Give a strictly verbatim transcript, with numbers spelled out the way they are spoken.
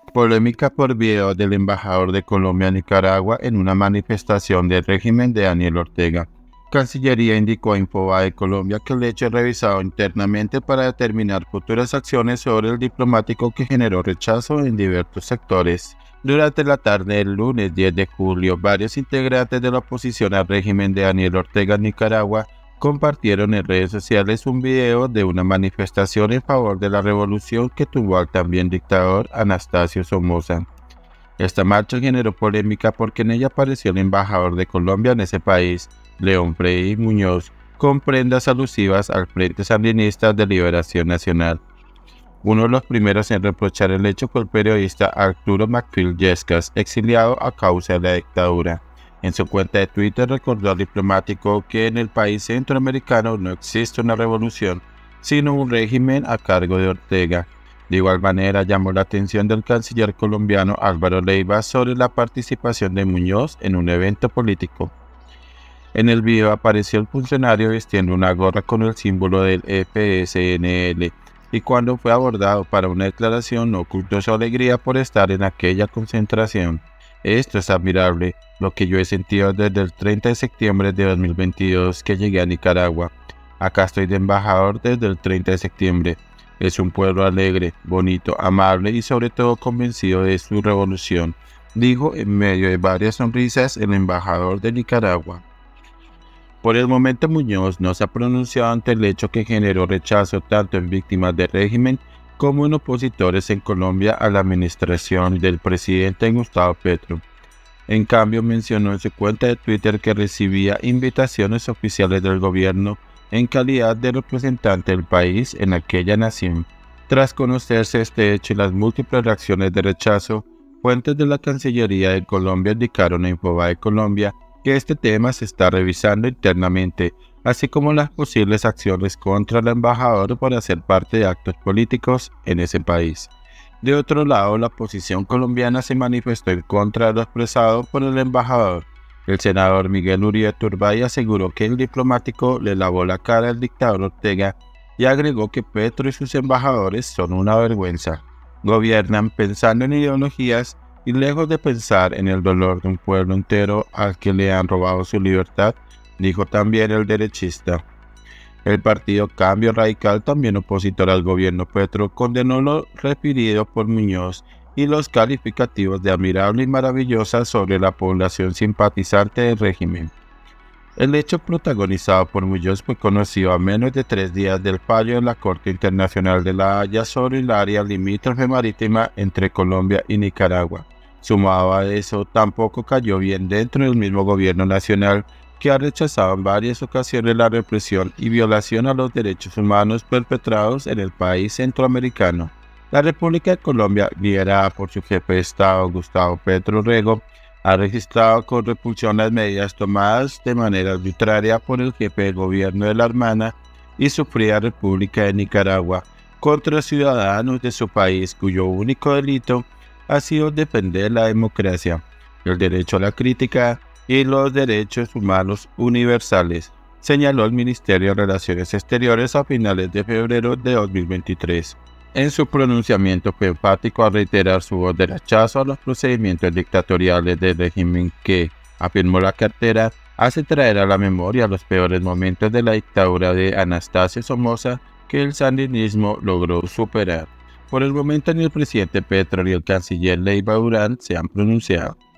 Polémica por video del embajador de Colombia en Nicaragua en una manifestación del régimen de Daniel Ortega. Cancillería indicó a Infobae Colombia que el hecho es revisado internamente para determinar futuras acciones sobre el diplomático que generó rechazo en diversos sectores. Durante la tarde del lunes diez de julio, varios integrantes de la oposición al régimen de Daniel Ortega en Nicaragua compartieron en redes sociales un video de una manifestación en favor de la revolución que tuvo al también dictador Anastasio Somoza. Esta marcha generó polémica porque en ella apareció el embajador de Colombia en ese país, León Freddy Muñoz, con prendas alusivas al Frente Sandinista de Liberación Nacional. Uno de los primeros en reprochar el hecho fue el periodista Arturo Macfield Yescas, exiliado a causa de la dictadura. En su cuenta de Twitter recordó al diplomático que en el país centroamericano no existe una revolución, sino un régimen a cargo de Ortega. De igual manera, llamó la atención del canciller colombiano Álvaro Leiva sobre la participación de Muñoz en un evento político. En el video apareció el funcionario vistiendo una gorra con el símbolo del F S N L y cuando fue abordado para una declaración no ocultó su alegría por estar en aquella concentración. Esto es admirable, lo que yo he sentido desde el treinta de septiembre de dos mil veintidós que llegué a Nicaragua. Acá estoy de embajador desde el treinta de septiembre. Es un pueblo alegre, bonito, amable y sobre todo convencido de su revolución, dijo en medio de varias sonrisas el embajador de Nicaragua. Por el momento Muñoz no se ha pronunciado ante el hecho que generó rechazo tanto en víctimas del régimen como en opositores en Colombia a la administración del presidente Gustavo Petro. En cambio, mencionó en su cuenta de Twitter que recibía invitaciones oficiales del gobierno en calidad de representante del país en aquella nación. Tras conocerse este hecho y las múltiples reacciones de rechazo, fuentes de la Cancillería de Colombia indicaron a Infobae Colombia que este tema se está revisando internamente, así como las posibles acciones contra el embajador por hacer parte de actos políticos en ese país. De otro lado, la oposición colombiana se manifestó en contra de lo expresado por el embajador. El senador Miguel Uribe Turbay aseguró que el diplomático le lavó la cara al dictador Ortega y agregó que Petro y sus embajadores son una vergüenza. Gobiernan pensando en ideologías y lejos de pensar en el dolor de un pueblo entero al que le han robado su libertad, dijo también el derechista. El partido Cambio Radical, también opositor al gobierno Petro, condenó lo referido por Muñoz y los calificativos de admirable y maravillosa sobre la población simpatizante del régimen. El hecho protagonizado por Muñoz fue conocido a menos de tres días del fallo de la Corte Internacional de La Haya sobre el área limítrofe marítima entre Colombia y Nicaragua. Sumado a eso, tampoco cayó bien dentro del mismo gobierno nacional, que ha rechazado en varias ocasiones la represión y violación a los derechos humanos perpetrados en el país centroamericano. La República de Colombia, liderada por su jefe de Estado, Gustavo Petro Rego, ha registrado con repulsión las medidas tomadas de manera arbitraria por el jefe de gobierno de la hermana y sufrida República de Nicaragua contra ciudadanos de su país cuyo único delito ha sido defender la democracia, el derecho a la crítica y los derechos humanos universales, señaló el Ministerio de Relaciones Exteriores a finales de febrero de dos mil veintitrés. En su pronunciamiento fue enfático al reiterar su voz de rechazo a los procedimientos dictatoriales del régimen que, afirmó la cartera, hace traer a la memoria los peores momentos de la dictadura de Anastasio Somoza que el sandinismo logró superar. Por el momento ni el presidente Petro ni el canciller Leiva Durán se han pronunciado.